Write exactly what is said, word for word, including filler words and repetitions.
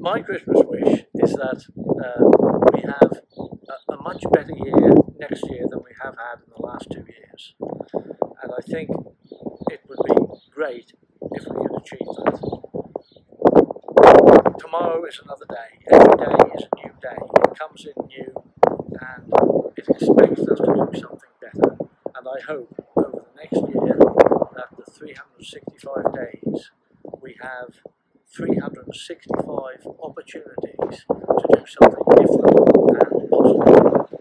my Christmas wish is that uh, we have a, a much better year next year than we have had in the last two years. And I think it would be great if we could achieve that. Tomorrow is another day. Every day is a new day. It comes in new and it expects us to do something better. And I hope over the next year that the three hundred sixty-five days we have three hundred sixty-five opportunities to do something different and positive.